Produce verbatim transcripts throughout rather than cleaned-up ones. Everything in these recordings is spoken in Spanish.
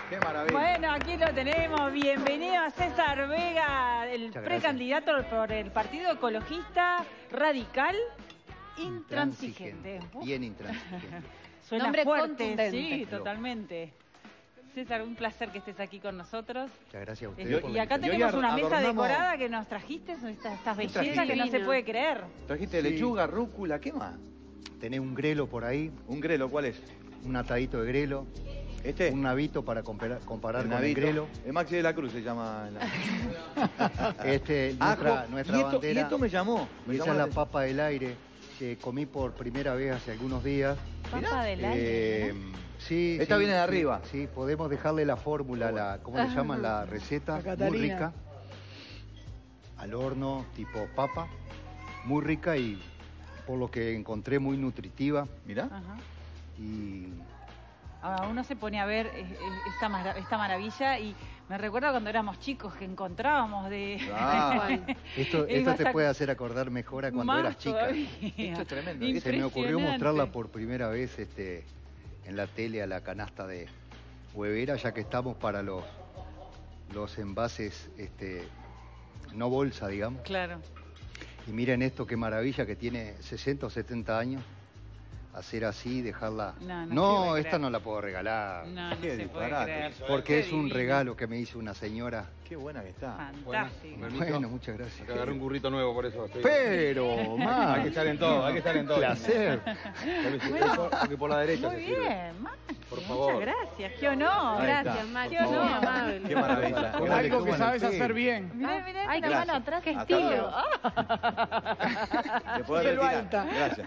Qué maravilla. Bueno, aquí lo tenemos. Bienvenido a César Vega, el precandidato por el Partido Ecologista Radical Intransigente. Bien intransigente. Suena Nombre fuerte, contundente. sí, totalmente. César, un placer que estés aquí con nosotros. Muchas gracias a Eh, ustedes. por y la acá invitación. tenemos hoy una mesa adornamos- decorada que nos trajiste, estas, estas bellezas trajiste? que no se puede creer. Trajiste Sí. lechuga, rúcula, ¿qué más? Tenés un grelo por ahí, Un grelo, ¿cuál es? un atadito de grelo, ¿Este? un navito para comparar, comparar El con navito. el grelo. El Maxi de la Cruz se llama. La... Este, nuestra, Ajo. nuestra y, esto, bandera. y esto me llamó. Me y esa llamó es la atención. papa del aire que comí por primera vez hace algunos días. Papa del Eh, aire. sí, Esta sí, viene de sí, arriba. Sí, podemos dejarle la fórmula, la, ¿cómo le llaman? La receta, muy rica. Al horno, tipo papa, muy rica y por lo que encontré muy nutritiva. Mirá. Ajá. Y Ahora uno se pone a ver eh, eh, esta, mara- esta maravilla y me recuerda cuando éramos chicos que encontrábamos de... Ah, esto, Y esto vas te a- puede hacer acordar mejor a cuando Más eras chica. todavía. esto es tremendo. Se me ocurrió Impresionante. mostrarla por primera vez este, en la tele a la canasta de huevera, ya que estamos para los, los envases este, no bolsa, digamos. Claro. Y miren esto, qué maravilla, que tiene sesenta o setenta años. Hacer así, dejarla... No, no se No, puede esta creer. no la puedo regalar. No, no Qué se puede disparate. creer. Porque Qué es un divino. regalo que me hizo una señora. Qué buena que está. Fantástico. Bueno, muchas gracias. Acá agarré un burrito nuevo, por eso estoy... Pero, Hay más. que estar en todo, hay que estar en todo. Placer. Porque, porque por la derecha Muy se sirve. bien, Maxi. Por favor. Muchas gracias. Qué honor. Ahí está. Gracias, Maxi. Qué honor. Muy amable. Qué maravilla. Con Qué algo que bueno. sabes hacer bien. Mirá, mirá, Ay, la qué Gracias. mano atrás. Qué Hasta estilo. Te puedo retirar. Gracias.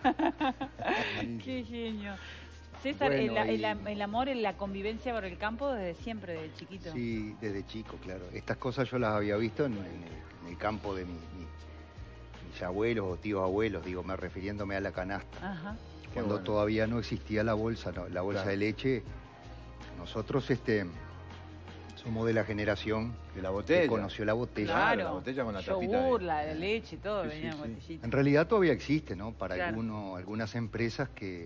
Qué genio. César, Bueno, el, el- y- el amor, la convivencia por el campo desde siempre, desde chiquito. Sí, desde chico, claro. Estas cosas yo las había visto en, en el, en el campo de mi- mi- mis abuelos o tíos abuelos, digo, me refiriéndome a la canasta. Ajá. Cuando bueno. todavía no existía la bolsa, no, la bolsa Claro. de leche, nosotros este, somos de la generación De la que botella. conoció la botella. Claro, Claro. la botella con la tapita Yogur, de- la de leche, todo, Sí, venía en sí, sí. botellita. En realidad todavía existe, ¿no? Para Claro. alguno- algunas empresas que,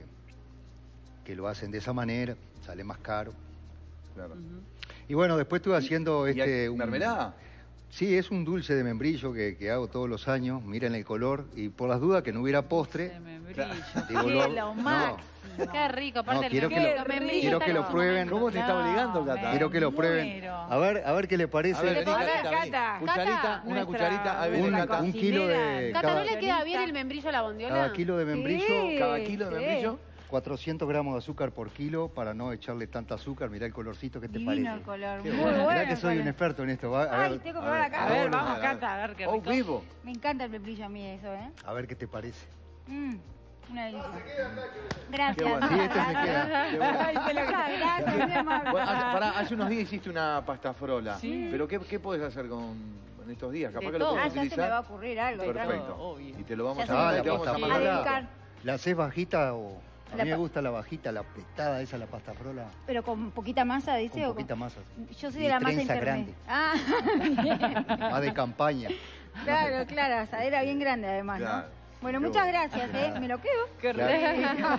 que lo hacen de esa manera, sale más caro. Claro. Ujú. Y bueno, después estuve haciendo ¿Y este... hay un- mermelada? Sí, es un dulce de membrillo que, que hago todos los años. Miren el color. Y por las dudas que no hubiera postre, Se me brilla. Digo, Qué lo- lo no. máximo. Qué rico, aparte No, del quiero que membrillo, lo- membrillo quiero está que lo en su prueben. momento. ¿Cómo te está obligando, Cata? me quiero que lo prueben. muero. A ver, a ver qué le parece. A ver, vení, A ver, Catita, vení. Cata. Cucharita, Cata, una nuestra- cucharita. Ahí viene Un- Cata. un kilo de- Cata, ¿no cada- le queda bien el membrillo a la bondiola? Cada kilo de membrillo, Sí. Cada kilo de Sí. membrillo. cuatrocientos gramos de azúcar por kilo para no echarle tanta azúcar. Mirá el colorcito que te Divino el parece. color. Qué Muy bueno. bueno. Mirá que soy el un color. experto en esto. Va, a, Ay, ver, tengo que A probar ver, acá. A ver, Bueno, vamos, a ver. Cata, a ver qué Oh, rico. vivo. Me encanta el membrillo a mí eso, ¿eh? a ver qué te parece. Mm, una delicia. Qué Gracias. bueno. Sí, este se queda. Qué bueno. Ay, se lo- Muchas gracias, muy amable. Bueno, hace, pará, hace unos días hiciste una pasta frola. Sí. Pero ¿qué, qué podés hacer con en estos días? Capaz De que lo todo. podés Ah, ya se me va a utilizar. ocurrir algo. Perfecto. Obvio. Y te lo vamos Ya a, se me te vamos a ocurrió. mandar. A dedicar. ¿La haces bajita o...? A La mí me pa- gusta la bajita, la petada esa, la pasta frola, Pero con poquita masa, dice. con o poquita masa. Yo soy Y de la masa trenza intermedia. grande. Ah, bien. Más de campaña. Claro, claro, asadera bien grande además, Claro. ¿no? Bueno, Qué muchas bueno. gracias, ¿eh? Me lo quedo. Qué Claro.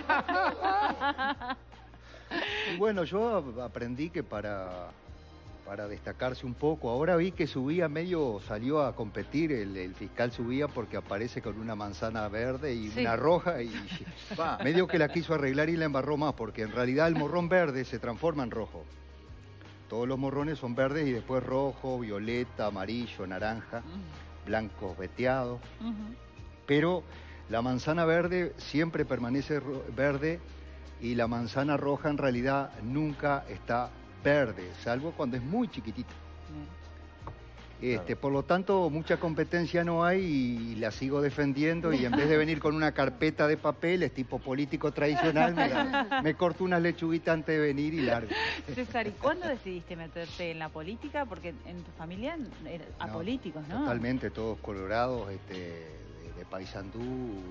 rico. Y bueno, yo ap- aprendí que para, para destacarse un poco, ahora vi que subía medio, salió a competir, el, el fiscal subía porque aparece con una manzana verde y Sí. una roja y Va. medio que la quiso arreglar y la embarró más, porque en realidad el morrón verde se transforma en rojo. Todos los morrones son verdes y después rojo, violeta, amarillo, naranja, blancos veteados. Ujú. Pero la manzana verde siempre permanece ro- verde y la manzana roja en realidad nunca está verde, salvo cuando es muy chiquitita. Este, Claro. Por lo tanto, mucha competencia no hay y la sigo defendiendo y en vez de venir con una carpeta de papeles tipo político tradicional, me, la- me corto unas lechuguitas antes de venir y largo. César, ¿y cuándo decidiste meterte en la política? Porque en tu familia eran No, apolíticos, ¿no? Totalmente, todos colorados, este, de, de Paysandú,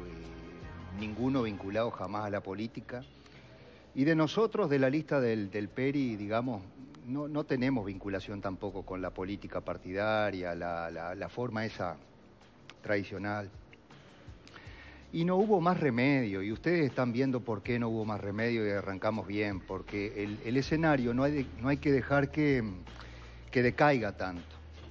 y ninguno vinculado jamás a la política. Y de nosotros, de la lista del, del P E R I, digamos, no, no tenemos vinculación tampoco con la política partidaria, la, la, la forma esa tradicional. Y no hubo más remedio, y ustedes están viendo por qué no hubo más remedio y arrancamos bien, porque el, el escenario no hay, de, no hay que dejar que, que decaiga tanto.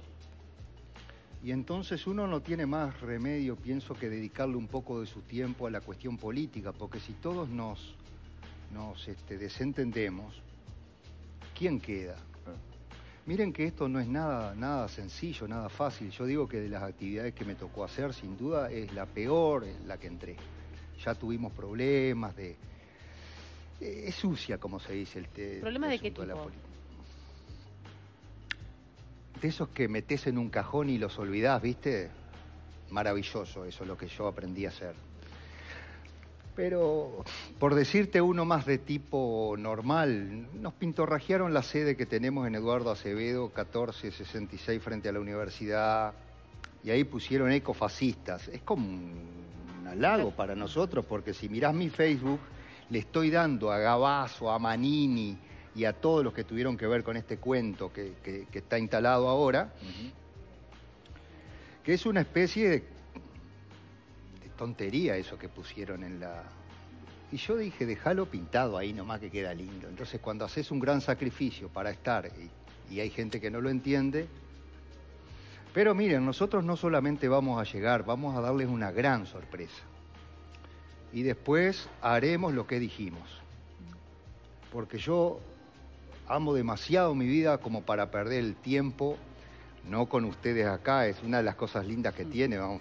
Y entonces uno no tiene más remedio, pienso, que dedicarle un poco de su tiempo a la cuestión política, porque si todos nos, nos este, desentendemos, ¿quién queda? Miren que esto no es nada, nada sencillo, nada fácil. Yo digo que de las actividades que me tocó hacer, sin duda, es la peor, es la que entré. Ya tuvimos problemas de... Es sucia, como se dice. El te, ¿Problemas el de qué asunto tipo? De, de esos que metés en un cajón y los olvidás, ¿viste? Maravilloso, eso es lo que yo aprendí a hacer. Pero, por decirte uno más de tipo normal, nos pintorrajearon la sede que tenemos en Eduardo Acevedo, catorce sesenta y seis, frente a la universidad, y ahí pusieron ecofascistas. Es como un halago para nosotros, porque si mirás mi Facebook, le estoy dando a Gabazo, a Manini y a todos los que tuvieron que ver con este cuento que, que, que está instalado ahora, uh-huh. que es una especie de... tontería eso que pusieron en la... Y yo dije, déjalo pintado ahí nomás que queda lindo. Entonces cuando haces un gran sacrificio para estar, y, y hay gente que no lo entiende, pero miren, nosotros no solamente vamos a llegar, vamos a darles una gran sorpresa. Y después haremos lo que dijimos. Porque yo amo demasiado mi vida como para perder el tiempo. No con ustedes acá, es una de las cosas lindas que tiene, vamos,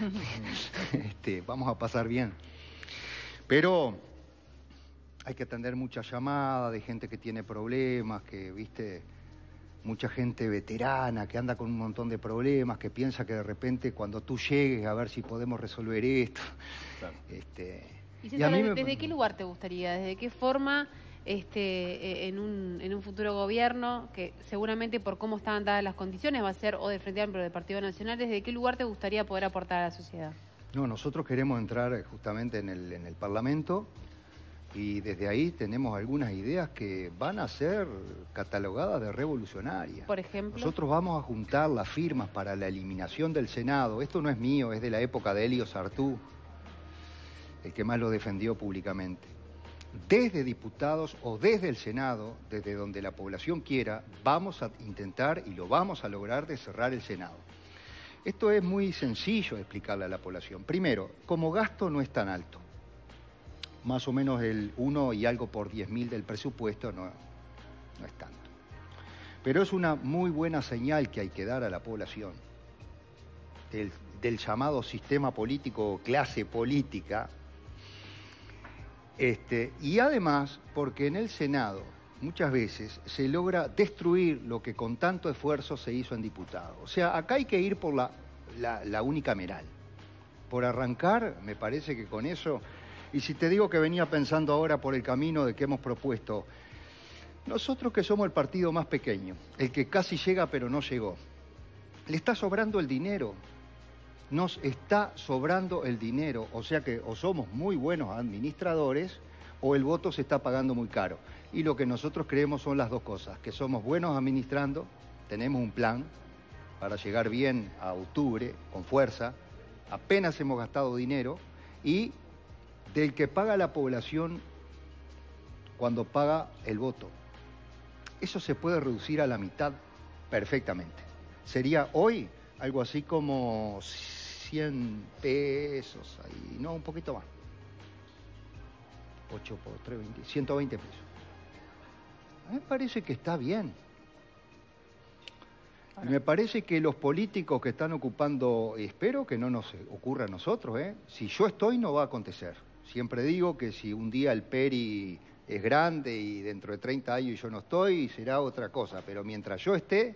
este, vamos a pasar bien. Pero hay que atender muchas llamadas de gente que tiene problemas, que, viste, mucha gente veterana que anda con un montón de problemas, que piensa que de repente cuando tú llegues a ver si podemos resolver esto. Claro. Este, y, César, y a mí ¿desde me... qué lugar te gustaría? ¿Desde qué forma? Este, en, un, en un futuro gobierno, que seguramente por cómo están dadas las condiciones va a ser o del Frente Amplio o del Partido Nacional, ¿desde qué lugar te gustaría poder aportar a la sociedad? No, nosotros queremos entrar justamente en el, en el Parlamento y desde ahí tenemos algunas ideas que van a ser catalogadas de revolucionarias. Por ejemplo. Nosotros vamos a juntar las firmas para la eliminación del Senado. Esto no es mío, es de la época de Elio Sartú, el que más lo defendió públicamente. Desde diputados o desde el Senado, desde donde la población quiera, vamos a intentar y lo vamos a lograr de cerrar el Senado. Esto es muy sencillo de explicarle a la población. Primero, como gasto no es tan alto. Más o menos el uno y algo por diez mil del presupuesto no, no es tanto. Pero es una muy buena señal que hay que dar a la población del, del llamado sistema político, clase política. Este, y además, porque en el Senado muchas veces se logra destruir lo que con tanto esfuerzo se hizo en diputados. O sea, acá hay que ir por la, la, la unicameral. Por arrancar, me parece que con eso... Y si te digo que venía pensando ahora por el camino de que hemos propuesto, nosotros que somos el partido más pequeño, el que casi llega pero no llegó, le está sobrando el dinero. Nos está sobrando el dinero, o sea que o somos muy buenos administradores o el voto se está pagando muy caro. Y lo que nosotros creemos son las dos cosas, que somos buenos administrando, tenemos un plan para llegar bien a octubre, con fuerza, apenas hemos gastado dinero, y del que paga la población cuando paga el voto. Eso se puede reducir a la mitad perfectamente. Sería hoy algo así como cien pesos, ahí, no, un poquito más. ocho por tres, veinte, ciento veinte pesos. A mí me parece que está bien. Y me parece que los políticos que están ocupando, espero que no nos ocurra a nosotros, ¿eh? Si yo estoy, no va a acontecer. Siempre digo que si un día el Peri es grande y dentro de treinta años yo no estoy, será otra cosa. Pero mientras yo esté,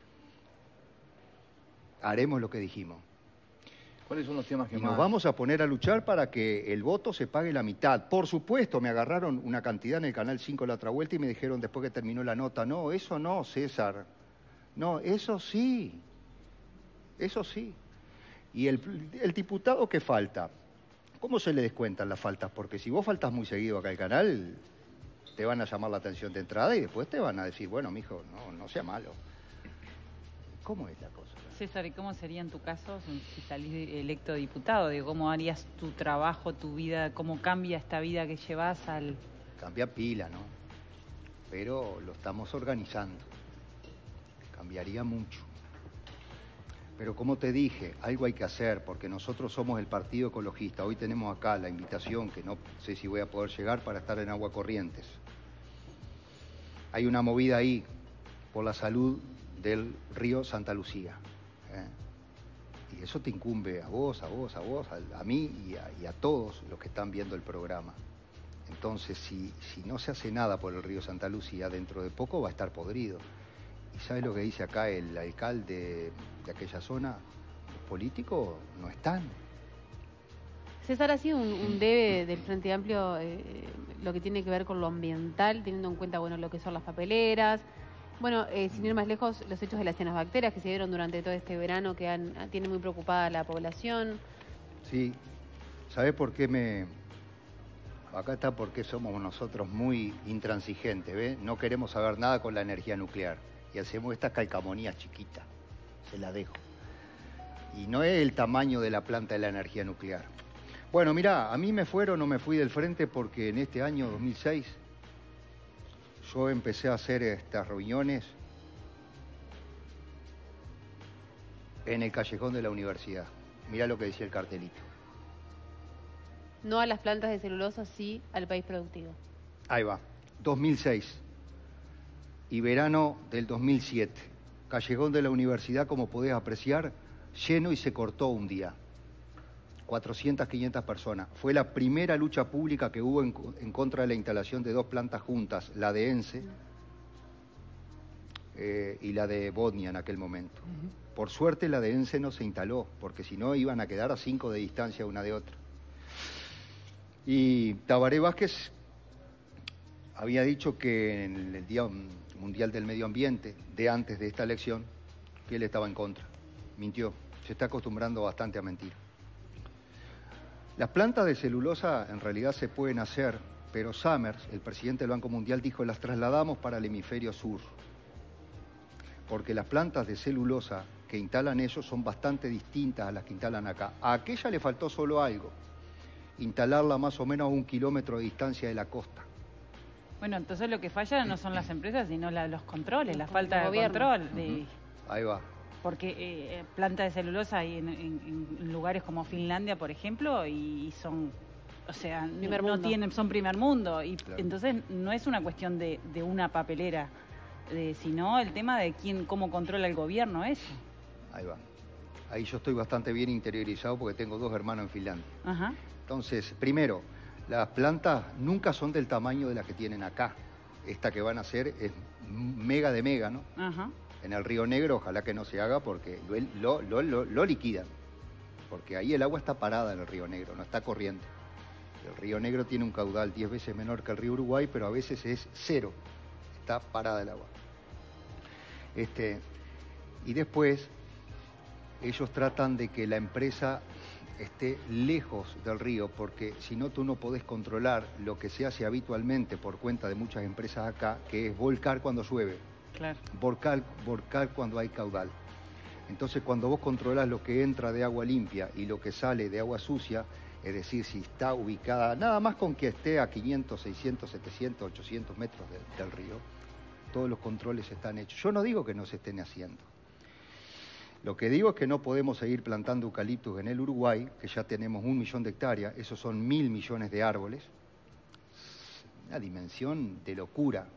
haremos lo que dijimos. ¿Cuáles son los temas que y más...? Nos vamos a poner a luchar para que el voto se pague la mitad. Por supuesto, me agarraron una cantidad en el Canal cinco la otra vuelta y me dijeron después que terminó la nota, no, eso no, César. No, eso sí. Eso sí. Y el, el diputado que falta, ¿cómo se le descuentan las faltas? Porque si vos faltas muy seguido acá al canal, te van a llamar la atención de entrada y después te van a decir, bueno, mijo, no, no sea malo. ¿Cómo es la cosa? César, ¿y cómo sería en tu caso si salís electo diputado? Digo, ¿cómo harías tu trabajo, tu vida? ¿Cómo cambia esta vida que llevas al...? Cambia pila, ¿no? Pero lo estamos organizando. Cambiaría mucho. Pero como te dije, algo hay que hacer, porque nosotros somos el Partido Ecologista. Hoy tenemos acá la invitación, que no sé si voy a poder llegar, para estar en Agua Corrientes. Hay una movida ahí por la salud del río Santa Lucía. ¿eh? Y eso te incumbe a vos, a vos, a vos, a, a mí y a, y a todos los que están viendo el programa. Entonces, si, si no se hace nada por el río Santa Lucía, dentro de poco va a estar podrido. ¿Y sabes lo que dice acá el alcalde de aquella zona? Los políticos no están. César, ha sido un, un debe del Frente Amplio eh, lo que tiene que ver con lo ambiental, teniendo en cuenta, bueno, lo que son las papeleras. Bueno, eh, sin ir más lejos, los hechos de las cianobacterias que se dieron durante todo este verano, que han, tiene muy preocupada a la población. Sí. ¿Sabes por qué me...? Acá está porque somos nosotros muy intransigentes, ¿ves? No queremos saber nada con la energía nuclear. Y hacemos esta calcamonía chiquita. Se la dejo. Y no es el tamaño de la planta de la energía nuclear. Bueno, mirá, a mí me fueron o me fui del frente porque en este año dos mil seis yo empecé a hacer estas reuniones en el callejón de la universidad. Mirá lo que decía el cartelito. No a las plantas de celulosa, sí al país productivo. Ahí va, dos mil seis y verano del dos mil siete. Callejón de la universidad, como podés apreciar, lleno y se cortó un día. cuatrocientas, quinientas personas. Fue la primera lucha pública que hubo en, en contra de la instalación de dos plantas juntas, la de ENCE eh, y la de Bodnia en aquel momento. Uh-huh. Por suerte la de ENCE no se instaló, porque si no iban a quedar a cinco de distancia una de otra. Y Tabaré Vázquez había dicho que en el Día Mundial del Medio Ambiente, de antes de esta elección, que él estaba en contra. Mintió. Se está acostumbrando bastante a mentir. Las plantas de celulosa en realidad se pueden hacer, pero Summers, el presidente del Banco Mundial, dijo las trasladamos para el hemisferio sur. Porque las plantas de celulosa que instalan ellos son bastante distintas a las que instalan acá. A aquella le faltó solo algo, instalarla más o menos a un kilómetro de distancia de la costa. Bueno, entonces lo que falla no son las empresas, sino la, los controles, la falta de gobierno. control. De... Uh-huh. Ahí va. Porque eh, planta de celulosa hay en, en, en lugares como Finlandia, por ejemplo, y son, o sea, primer no mundo. tienen, son primer mundo. Y claro. Entonces no es una cuestión de, de una papelera, de, sino el tema de quién, cómo controla el gobierno eso. Ahí va. Ahí yo estoy bastante bien interiorizado porque tengo dos hermanos en Finlandia. Ajá. Entonces, primero, las plantas nunca son del tamaño de las que tienen acá. Esta que van a hacer es mega de mega, ¿no? Ajá. En el Río Negro ojalá que no se haga porque lo, lo, lo, lo liquidan. Porque ahí el agua está parada en el Río Negro, no está corriendo. El Río Negro tiene un caudal diez veces menor que el Río Uruguay, pero a veces es cero. Está parada el agua. Este, y después, ellos tratan de que la empresa esté lejos del río, porque si no tú no podés controlar lo que se hace habitualmente por cuenta de muchas empresas acá, que es volcar cuando llueve. Claro. Volcar, volcar cuando hay caudal. Entonces, cuando vos controlás lo que entra de agua limpia y lo que sale de agua sucia, es decir, si está ubicada, nada más con que esté a quinientos, seiscientos, setecientos, ochocientos metros de, del río, todos los controles están hechos. Yo no digo que no se estén haciendo. Lo que digo es que no podemos seguir plantando eucaliptus en el Uruguay, que ya tenemos un millón de hectáreas, esos son mil millones de árboles. Una dimensión de locura.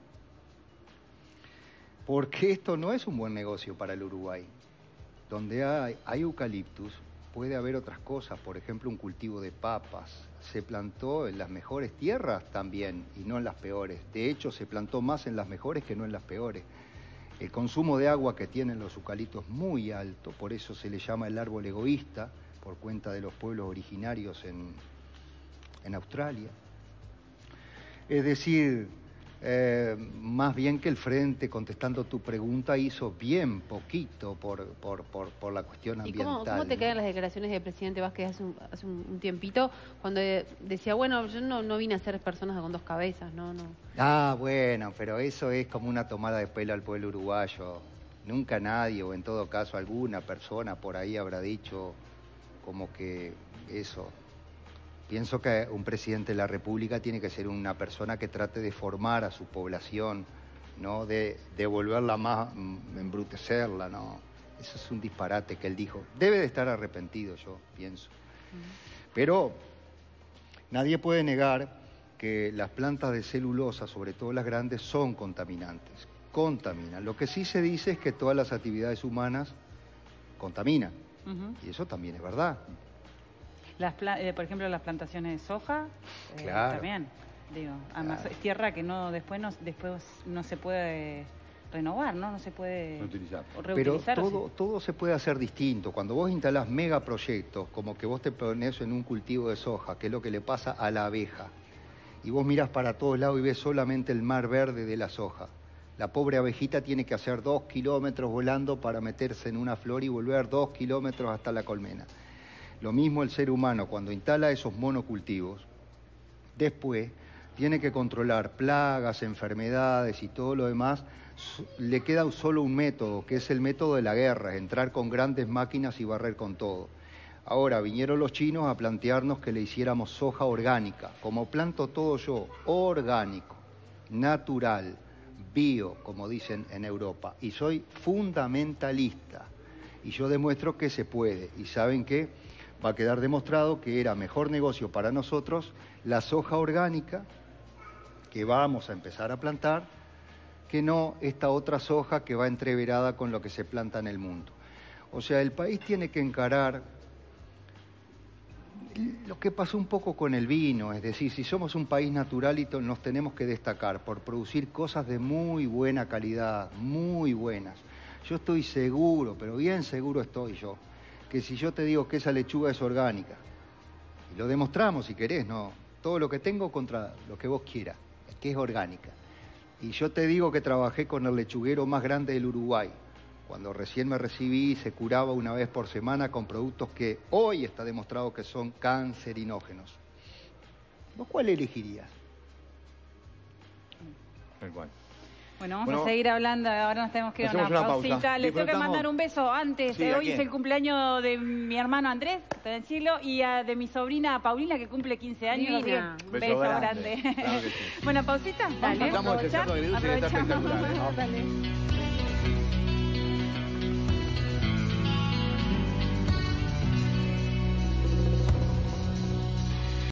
Porque esto no es un buen negocio para el Uruguay. Donde hay, hay eucaliptus, puede haber otras cosas, por ejemplo un cultivo de papas. Se plantó en las mejores tierras también y no en las peores. De hecho, se plantó más en las mejores que no en las peores. El consumo de agua que tienen los eucaliptos es muy alto, por eso se le llama el árbol egoísta, por cuenta de los pueblos originarios en, en Australia. Es decir, Eh, más bien que el Frente, contestando tu pregunta, hizo bien poquito por, por, por, por la cuestión ambiental. ¿Y cómo, cómo te ¿no? quedan las declaraciones del presidente Vázquez hace un, hace un, un tiempito, cuando decía, bueno, yo no, no vine a ser personas con dos cabezas, no, no? Ah, bueno, pero eso es como una tomada de pelo al pueblo uruguayo. nunca nadie, o en todo caso alguna persona por ahí habrá dicho como que eso. Pienso que un presidente de la República tiene que ser una persona que trate de formar a su población, ¿no? De, de volverla más, embrutecerla, ¿no? Eso es un disparate que él dijo. Debe de estar arrepentido, yo pienso. Uh-huh. Pero nadie puede negar que las plantas de celulosa, sobre todo las grandes, son contaminantes. Contaminan. Lo que sí se dice es que todas las actividades humanas contaminan. Uh-huh. Y eso también es verdad. Las eh, por ejemplo, las plantaciones de soja, eh, claro. también, digo, además claro. es tierra que no después no después no se puede renovar, ¿no? No se puede reutilizar. reutilizar. Pero todo, todo se puede hacer distinto. Cuando vos instalás megaproyectos, como que vos te pones en un cultivo de soja, que es lo que le pasa a la abeja, y vos mirás para todos lados y ves solamente el mar verde de la soja. La pobre abejita tiene que hacer dos kilómetros volando para meterse en una flor y volver dos kilómetros hasta la colmena. Lo mismo el ser humano, cuando instala esos monocultivos, después tiene que controlar plagas, enfermedades y todo lo demás. Le queda solo un método, que es el método de la guerra, entrar con grandes máquinas y barrer con todo. Ahora vinieron los chinos a plantearnos que le hiciéramos soja orgánica, como planto todo yo, orgánico, natural, bio, como dicen en Europa. Y soy fundamentalista, y yo demuestro que se puede. ¿Y saben qué? Va a quedar demostrado que era mejor negocio para nosotros la soja orgánica que vamos a empezar a plantar que no esta otra soja que va entreverada con lo que se planta en el mundo. O sea, el país tiene que encarar lo que pasó un poco con el vino, es decir, si somos un país natural y nos tenemos que destacar por producir cosas de muy buena calidad, muy buenas. Yo estoy seguro, pero bien seguro estoy yo, que si yo te digo que esa lechuga es orgánica, y lo demostramos si querés, no, todo lo que tengo contra lo que vos quieras, es que es orgánica. Y yo te digo que trabajé con el lechuguero más grande del Uruguay, cuando recién me recibí se curaba una vez por semana con productos que hoy está demostrado que son cancerinógenos. ¿Vos cuál elegirías? El cual. Bueno, vamos Bueno, a seguir hablando, ahora nos tenemos que ir a una, hacemos una pausita. pausa. Les tengo que Disfrutamos. mandar un beso antes. Sí, Eh, ¿a Hoy quién? es el cumpleaños de mi hermano Andrés, está en el cielo, y a, de mi sobrina Paulina, que cumple quince años. Divina. Así que un Beso beso grande. grande. Claro que sí. Bueno, pausita. Dale. Vamos a Estamos aprovechar. el Cerro de Agridulce, que está Aprovechamos. espectacular, ¿eh? Dale.